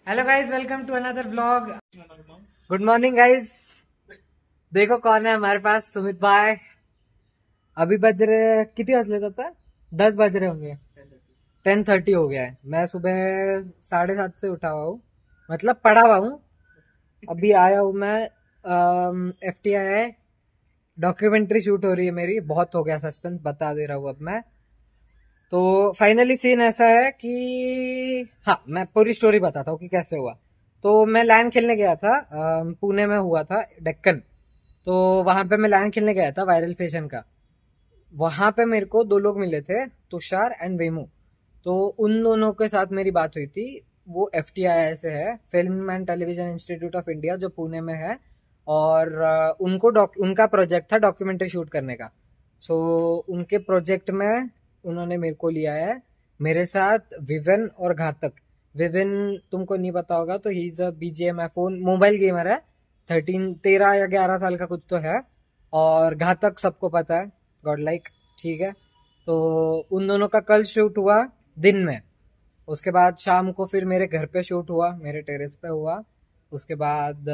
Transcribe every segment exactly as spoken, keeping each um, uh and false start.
Hello guys, welcome to another vlog. Good morning guys. देखो कौन है हमारे पास, सुमित भाई। अभी बज रहे कितने बज लेता था? दस बज रहे होंगे, टेन थर्टी हो गया है। मैं सुबह साढ़े सात से उठा हुआ हूँ, मतलब पढ़ा हुआ हूँ। अभी आया हूँ मैं। एफ टी आई है, डॉक्यूमेंट्री शूट हो रही है मेरी। बहुत हो गया सस्पेंस, बता दे रहा हूँ अब मैं। तो फाइनली सीन ऐसा है कि हाँ, मैं पूरी स्टोरी बताता हूँ कि कैसे हुआ। तो मैं लैन खेलने गया था, पुणे में हुआ था, डेक्कन। तो वहां पे मैं लैन खेलने गया था वायरल फैशन का। वहां पे मेरे को दो लोग मिले थे, तुषार एंड वेमू। तो उन दोनों के साथ मेरी बात हुई थी। वो एफ टी आई से है, film and television institute of India, जो पुणे में है। और उनको उनका प्रोजेक्ट था डॉक्यूमेंट्री शूट करने का। सो so, उनके प्रोजेक्ट में उन्होंने मेरे को लिया है। मेरे साथ विवेन और घातक। विवेन तुमको नहीं पता होगा, तो he is a BGMI phone mobile gamer है। थर्टीन तेरह या ग्यारह साल का कुछ तो है। और घातक सबको पता है, गॉड लाइक, ठीक है। तो उन दोनों का कल शूट हुआ दिन में। उसके बाद शाम को फिर मेरे घर पे शूट हुआ, मेरे टेरेस पे हुआ। उसके बाद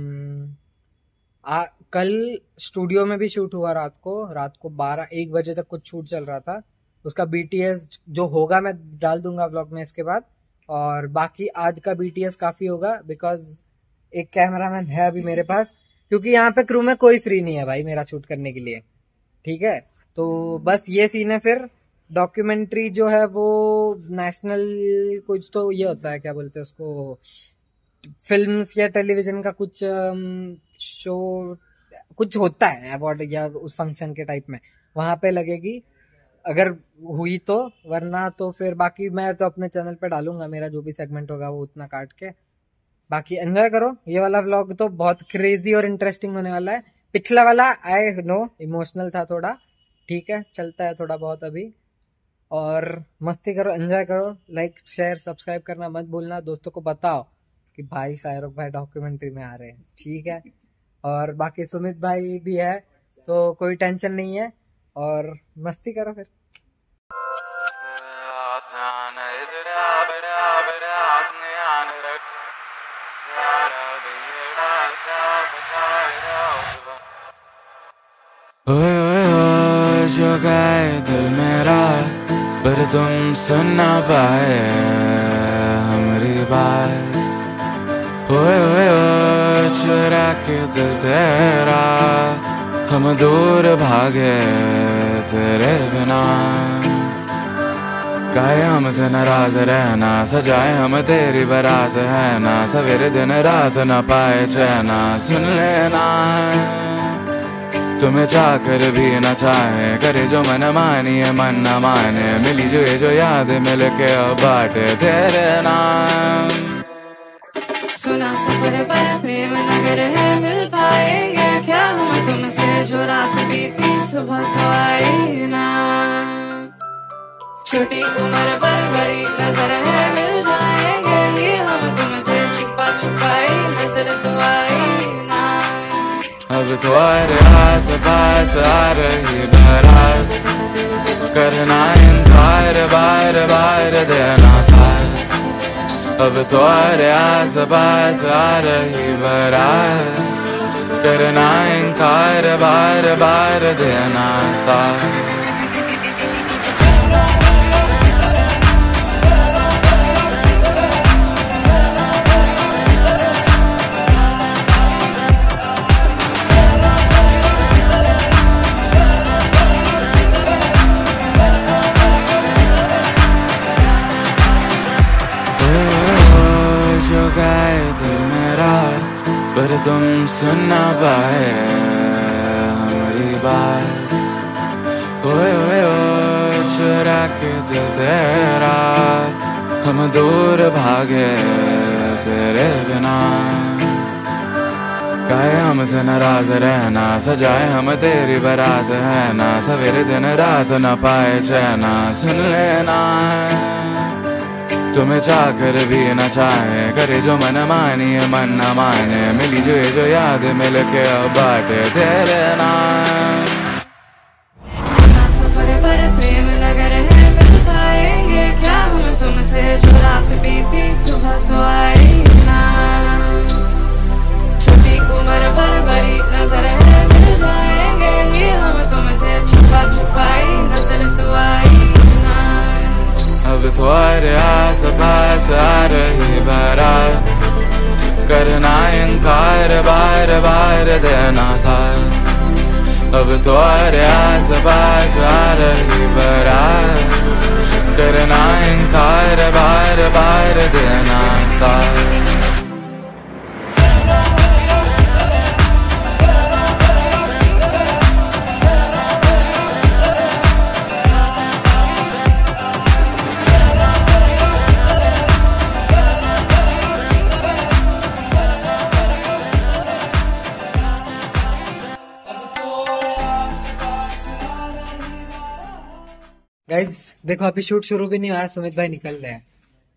आ, कल स्टूडियो में भी शूट हुआ रात को। रात को बारह एक बजे तक कुछ शूट चल रहा था। उसका बीटीएस जो होगा मैं डाल दूंगा व्लॉग में इसके बाद। और बाकी आज का बीटीएस काफी होगा, बिकॉज एक कैमरामैन है अभी मेरे पास, क्योंकि यहाँ पे क्रू में कोई फ्री नहीं है भाई मेरा शूट करने के लिए, ठीक है। तो बस ये सीन है। फिर डॉक्यूमेंट्री जो है वो नेशनल कुछ तो ये होता है, क्या बोलते हैं उसको, फिल्म्स या टेलीविजन का कुछ शो कुछ होता है, अवार्ड या उस फंक्शन के टाइप में, वहां पे लगेगी अगर हुई तो। वरना तो फिर बाकी मैं तो अपने चैनल पे डालूंगा, मेरा जो भी सेगमेंट होगा वो उतना काट के। बाकी एंजॉय करो। ये वाला व्लॉग तो बहुत क्रेजी और इंटरेस्टिंग होने वाला है। पिछला वाला आई नो इमोशनल था थोड़ा, ठीक है, चलता है थोड़ा बहुत अभी। और मस्ती करो, एंजॉय करो। लाइक शेयर सब्सक्राइब करना मत भूलना। दोस्तों को बताओ कि भाई शाहरुख भाई डॉक्यूमेंट्री में आ रहे हैं, ठीक है। और बाकी सुमित भाई भी है, तो कोई टेंशन नहीं है। और मस्ती करो फिर। ओए ओए ओए जो गाए दिल मेरा, पर तुम सुन ना पाए हमारी बात। ओए ओए ओए चुरा के दिल तेरा, हम दूर भागे तेरे बिना। काहे हमसे नाराज रहना, सजाए हम तेरी बारात है ना। सवेरे दिन रात न पाए चैना, सुन लेना तुम्हें चाहकर भी न चाहे। करे जो मन मानी है मन न माने, मिली जो ये जो याद मिल के अब बाटे तेरे नाम। सुना सफर पर प्रेम नगर है, मिल पाएंगे क्या हम तुमसे, जो रात बीती सुबह तो आई ना। छोटी उम्र पर बड़ी नजर है, मिल जाएंगे ही हम तुमसे, छुपा छुपाई नजर तो आई ना। अब तो आस पास आ रही बारात, करना इनकार बार बार देना साथ। अब तो आस पास आ रही बारात, करना इनकार बार बार देना साथ। जो गाए दिल मेरा, पर तुम सुन ना पाए हमारी बात। ओए ओए ओए चुरा के दिल तेरा, हम दूर भागे तेरे बिना। काहे हमसे नाराज रहना, सजाए हम तेरी बारात है ना। सवेरे दिन रात न पाए चैना, सुन लेना तुम्हें चाहकर भी न चाहे। करे जो मन मानी मन न माने, मिली जो ये जो याद मिल के अब बाटे तेरे नाम। सुना सफर पर प्रेम नगर है, मिल पाएंगे क्या हम तुमसे, जो रात बीती सुबह तो आई। अब तो अरे आस पास आ रही बरात, करना इनकार बार बार देना साथ। गाइस देखो अभी शूट शुरू भी नहीं हुआ, सुमित भाई निकल रहे हैं।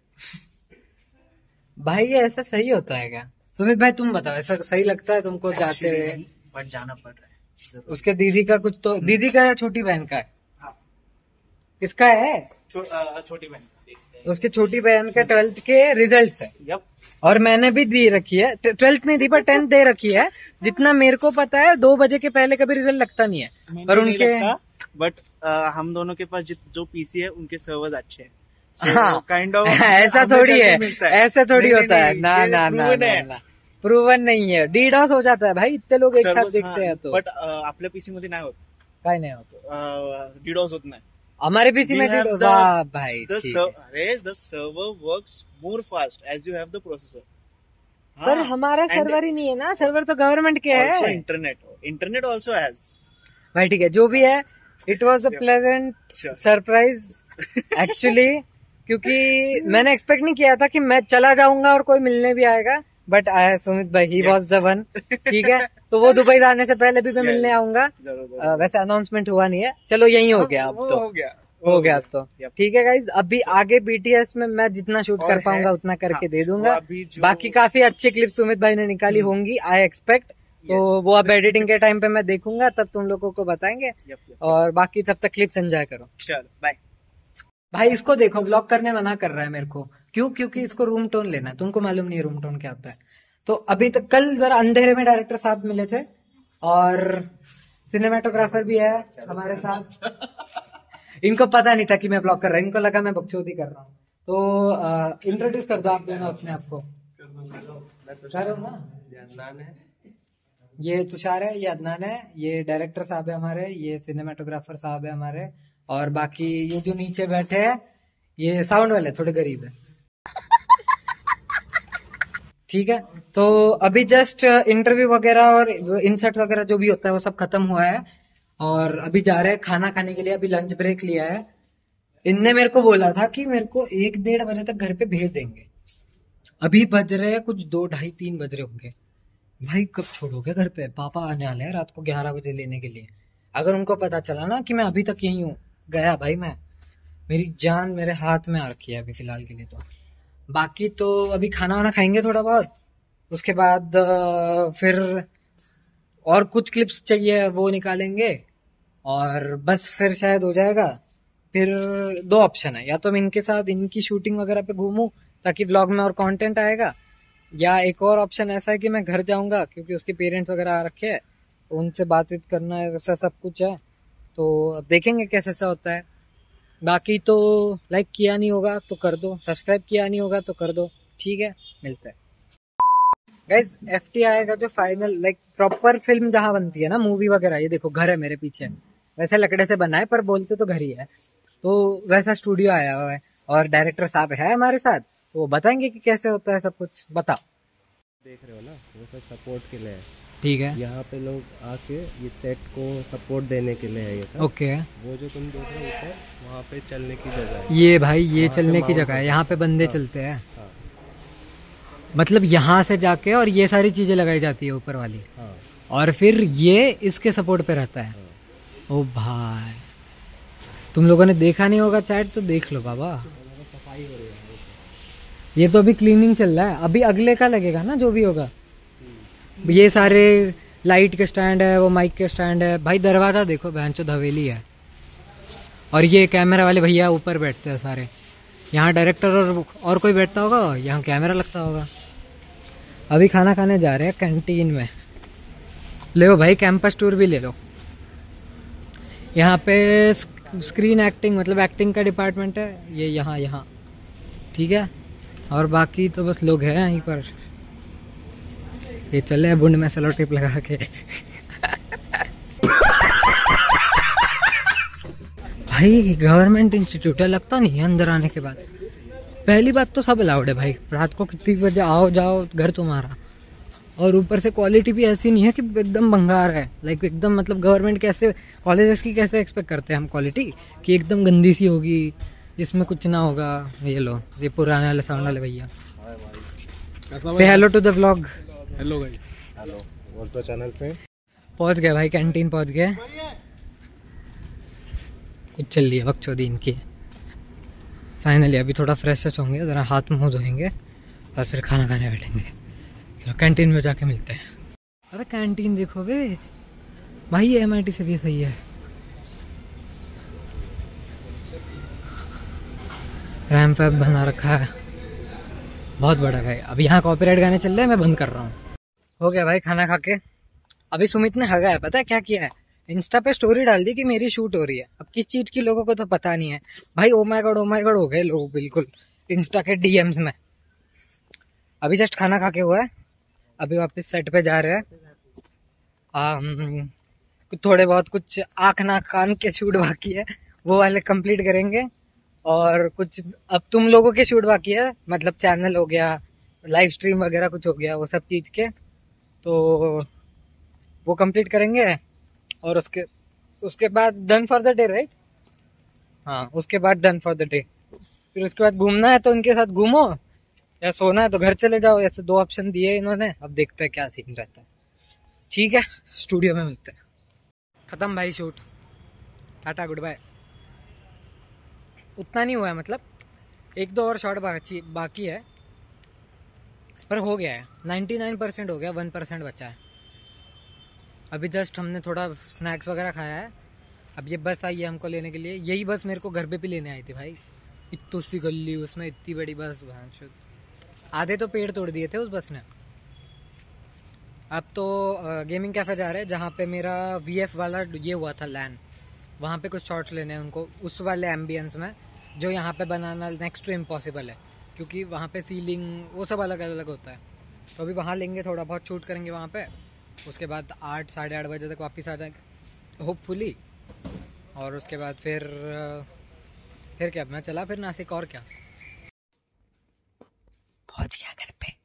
भाई ये ऐसा सही होता है क्या? सुमित भाई तुम बताओ, ऐसा सही लगता है तुमको जाते हुए? बट जाना पड़ रहा है। उसके दीदी का कुछ तो, दीदी का या छोटी बहन का है? हाँ। किसका है? छो, आ, छोटी बहन का। उसकी छोटी बहन के ट्वेल्थ के रिजल्ट्स है। यप। और मैंने भी दी रखी है, ट्वेल्थ नहीं दी पर टेंथ दे रखी है। जितना मेरे को पता है दो बजे के पहले कभी रिजल्ट लगता नहीं है, पर उनके बट हम दोनों के पास जो पीसी है उनके सर्वर्स अच्छे हैं। हाँ, काइंड ऑफ ऐसा थोड़ी है, ऐसा थोड़ी होता है। ना ना ना ना प्रूवन नहीं है, डीडॉस हो जाता है भाई, इतने लोग एक साथ देखते हैं तो। बट आपल्या पीसी मध्ये नाही होत, काय नाही होत, डीडॉस होत नाही हमारे पीसी में। वाह भाई, अरे the server works more fast as you have the processor. पर हमारा सर्वर ही नहीं है ना, सर्वर तो गवर्नमेंट के है। Internet internet also has. भाई ठीक है, जो भी है, it was a pleasant surprise actually, क्योंकि मैंने एक्सपेक्ट नहीं किया था कि मैं चला जाऊंगा और कोई मिलने भी आएगा, बट आया सुमित भाई, ही वॉज द वन। ठीक है, तो वो दुबई जाने से पहले भी मैं मिलने आऊंगा। वैसे अनाउंसमेंट हुआ नहीं है, चलो यही हो गया अब तो, हो गया हो गया अब तो। ठीक है गाइज, अभी आगे बीटीएस में मैं जितना शूट कर पाऊंगा उतना करके दे दूंगा। बाकी काफी अच्छी क्लिप सुमित भाई ने निकाली होंगी, आई एक्सपेक्ट। तो वो अब एडिटिंग के टाइम पे मैं देखूंगा, तब तुम लोगों को बताएंगे। और बाकी तब तक क्लिप्स एंजॉय करो। चलो बाय। भाई इसको देखो, व्लॉग करने मना कर रहा है मेरे को। क्यों? क्योंकि इसको रूम टोन लेना है। तुमको मालूम नहीं है रूम टोन क्या होता है। तो अभी तक कल जरा अंधेरे में डायरेक्टर साहब मिले थे, और सिनेमेटोग्राफर भी है हमारे साथ। इनको पता नहीं था कि मैं व्लॉग कर रहा हूँ, इनको लगा मैं बकचोदी कर रहा हूँ। तो इंट्रोड्यूस कर दो आप दोनों अपने आप को। ये तुषार है, ये अदनान है, ये डायरेक्टर साहब है हमारे, ये सिनेमेटोग्राफर साहब है हमारे, और बाकी ये जो नीचे बैठे हैं ये साउंड वाले थोड़े गरीब है। ठीक है, तो अभी जस्ट इंटरव्यू वगैरह और इंसर्ट वगैरह जो भी होता है वो सब खत्म हुआ है, और अभी जा रहे हैं खाना खाने के लिए। अभी लंच ब्रेक लिया है। इनने मेरे को बोला था कि मेरे को एक डेढ़ बजे तक घर पे भेज देंगे। अभी बज रहे हैं कुछ दो ढाई तीन बज रहे होंगे। भाई कब छोड़ोगे घर पे? पापा आने वाले हैं रात को ग्यारह बजे लेने के लिए। अगर उनको पता चला ना कि मैं अभी तक यहीं हूँ, गया भाई मैं, मेरी जान मेरे हाथ में आ रखी है अभी फिलहाल के लिए तो। बाकी तो अभी खाना वाना खाएंगे थोड़ा बहुत, उसके बाद फिर और कुछ क्लिप्स चाहिए वो निकालेंगे, और बस फिर शायद हो जाएगा। फिर दो ऑप्शन है, या तो मैं इनके साथ इनकी शूटिंग वगैरह पे घूमूं ताकि व्लॉग में और कंटेंट आएगा, या एक और ऑप्शन ऐसा है कि मैं घर जाऊंगा क्योंकि उसके पेरेंट्स वगैरह आ रखे हैं, उनसे बातचीत करना है, वैसा सब कुछ है। तो अब देखेंगे कैसे ऐसा होता है। बाकी तो लाइक किया नहीं होगा तो कर दो, सब्सक्राइब किया नहीं होगा तो कर दो। ठीक है, मिलता है गाइज। एफटीआई का जो फाइनल लाइक प्रॉपर फिल्म जहाँ बनती है ना, मूवी वगैरह, ये देखो घर है मेरे पीछे, वैसे लकड़े से बना है पर बोलते तो घर ही है, तो वैसा स्टूडियो आया हुआ है, और डायरेक्टर साहब है हमारे साथ, तो वो बताएंगे कि कैसे होता है सब कुछ। बताओ। देख रहे हो ना, वो सब सपोर्ट के लिए है। ठीक है, यहाँ पे लोग आके ये सेट को सपोर्ट देने के लिए है ये सब। ओके, वो जो तुम देख रहे हो ऊपर, वहाँ पे चलने की जगह है। ये भाई ये चलने की जगह है, यहाँ पे बंदे चलते हैं। हाँ। मतलब यहाँ से जाके और ये सारी चीजें लगाई जाती है ऊपर वाली, हाँ। और फिर ये इसके सपोर्ट पे रहता है। हाँ। ओ भाई, तुम लोगों ने देखा नहीं होगा चैट तो देख लो बाबा। सफाई हो रही है। ये तो अभी क्लीनिंग चल रहा है, अभी अगले का लगेगा ना जो भी होगा। ये सारे लाइट के स्टैंड है, वो माइक के स्टैंड है। भाई दरवाजा देखो, बेंचो हवेली है, और ये कैमरा वाले भैया ऊपर बैठते हैं सारे। यहाँ डायरेक्टर और और कोई बैठता होगा, यहाँ कैमरा लगता होगा। अभी खाना खाने जा रहे हैं कैंटीन में। ले लो भाई, कैंपस टूर भी ले लो। यहाँ पे स्क्रीन एक्टिंग मतलब एक्टिंग का डिपार्टमेंट है, ये यहाँ यहाँ ठीक है। और बाकी तो बस लोग हैं यहीं पर। ये चले बुंड में सेलो टेप लगा के भाई गवर्नमेंट इंस्टीट्यूट है, लगता नहीं है अंदर आने के बाद। पहली बात तो सब अलाउड है भाई, रात को कितनी बजे आओ जाओ, घर तुम्हारा। और ऊपर से क्वालिटी भी ऐसी नहीं है कि एकदम भंगार है, लाइक एकदम मतलब गवर्नमेंट कैसे कॉलेजेस की कैसे एक्सपेक्ट करते हैं हम क्वालिटी कि एकदम गंदी सी होगी जिसमें कुछ ना होगा। ये लो, ये पुराने वाले साउंड वाले भैया। से hello to the vlog. Hello भाई। हेलो, और तो चैनल पे पहुंच गए भाई, कैंटीन पहुंच गए। कुछ चल रही है बकचोदी इनकी। फाइनली अभी थोड़ा फ्रेश होंगे, ज़रा हाथ मुंह धोएंगे और फिर खाना खाने बैठेंगे। चलो कैंटीन में जाके मिलते हैं। अरे कैंटीन देखो बे भाई, ये एम आई टी से भी सही है। रैम्प वैप बना रखा है, बहुत बड़ा भाई। अब यहाँ कॉपीराइट गाने चल रहे हैं, मैं बंद कर रहा हूँ। हो गया भाई खाना खा के। अभी सुमित ने हगा है, पता है क्या किया है? इंस्टा पे स्टोरी डाल दी कि मेरी शूट हो रही है। अब किस चीज की लोगों को तो पता नहीं है भाई। Oh my god oh my god हो गए लोग बिल्कुल इंस्टा के डीएम्स में। अभी जस्ट खाना खा के हुआ है, अभी वापस सेट पे जा रहे हैं। कुछ थोड़े बहुत कुछ आँख नाक कान के शूट बाकी है, वो वाले कंप्लीट करेंगे। और कुछ अब तुम लोगों के शूट बाकी है, मतलब चैनल हो गया, लाइव स्ट्रीम वगैरह कुछ हो गया, वो सब चीज़ के तो वो कंप्लीट करेंगे। और उसके उसके बाद done for the day, right? हाँ, उसके बाद डन फॉर द डे। फिर उसके बाद घूमना है तो उनके साथ घूमो, या सोना है तो घर चले जाओ। ऐसे दो ऑप्शन दिए इन्होंने, अब देखते हैं क्या सीन रहता है। ठीक है, स्टूडियो में मिलते हैं। खत्म भाई शूट, टाटा गुड बाय। उतना नहीं हुआ है, मतलब एक दो और शॉट बाकी बाकी है, पर हो गया है। निन्यानवे परसेंट हो गया, वन परसेंट बचा है। अभी जस्ट हमने थोड़ा स्नैक्स वगैरह खाया है। अब ये बस आई है हमको लेने के लिए। यही बस मेरे को घर पे भी लेने आई थी भाई। इतनी सी गली, उसमें इतनी बड़ी बस, आधे तो पेड़ तोड़ दिए थे उस बस ने। अब तो गेमिंग कैफे जा रहे हैं, जहाँ पे मेरा वीएफ वाला ये हुआ था लैन। वहाँ पे कुछ शॉट्स लेने हैं उनको, उस वाले एम्बियंस में जो यहाँ पे बनाना नेक्स्ट टू इम्पॉसिबल है, क्योंकि वहाँ पे सीलिंग वो सब अलग अलग होता है। तो अभी वहाँ लेंगे, थोड़ा बहुत शूट करेंगे वहाँ पे। उसके बाद आठ साढ़े आठ बजे तक वापस आ जाएंगे होपफुली। और उसके बाद फिर फिर क्या, मैं चला फिर नासिक। और क्या, पहुंच गया घर पे।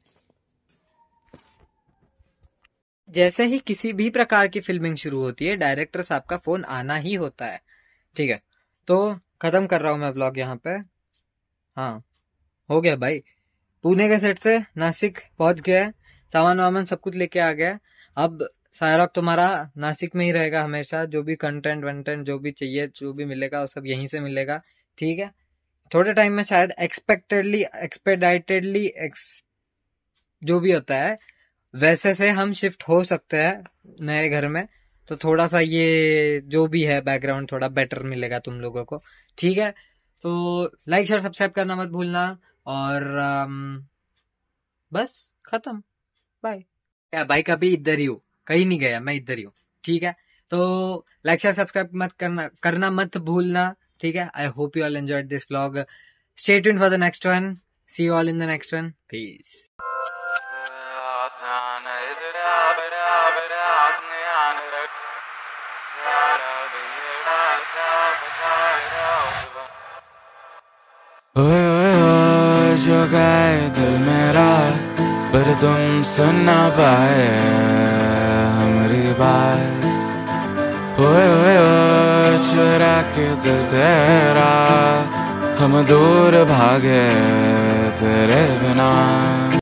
जैसे ही किसी भी प्रकार की फिल्मिंग शुरू होती है, डायरेक्टर साहब का फोन आना ही होता है। ठीक है, तो खत्म कर रहा हूँ मैं व्लॉग यहाँ पे। हाँ, हो गया भाई। पुणे के सेट से नासिक पहुंच गया, सामान वामान सब कुछ लेके आ गया। अब सायरॉक तुम्हारा नासिक में ही रहेगा हमेशा। जो भी कंटेंट वंटेंट जो भी चाहिए, जो भी मिलेगा वो सब यहीं से मिलेगा। ठीक है, थोड़े टाइम में शायद एक्सपेक्टेडली एक्सपेडाइटेडली एक्स जो भी होता है वैसे से हम शिफ्ट हो सकते हैं नए घर में। तो थोड़ा सा ये जो भी है बैकग्राउंड थोड़ा बेटर मिलेगा तुम लोगों को। ठीक है, तो लाइक शेयर सब्सक्राइब करना मत भूलना। और आम, बस खत्म, बाय। या भाई कभी इधर ही हूँ, कहीं नहीं गया, मैं इधर ही हूँ। ठीक है, तो लाइक शेयर सब्सक्राइब मत करना करना मत भूलना। ठीक है, I hope you all enjoyed this vlog. Stay tuned for the next one. See you all in the next one. Peace. ओए ओए ओए जो गाए दिल मेरा, पर तुम सुन ना पाए हमारी बात। ओए ओए ओए चुरा के दिल तेरा, हम दूर भागे तेरे बिना।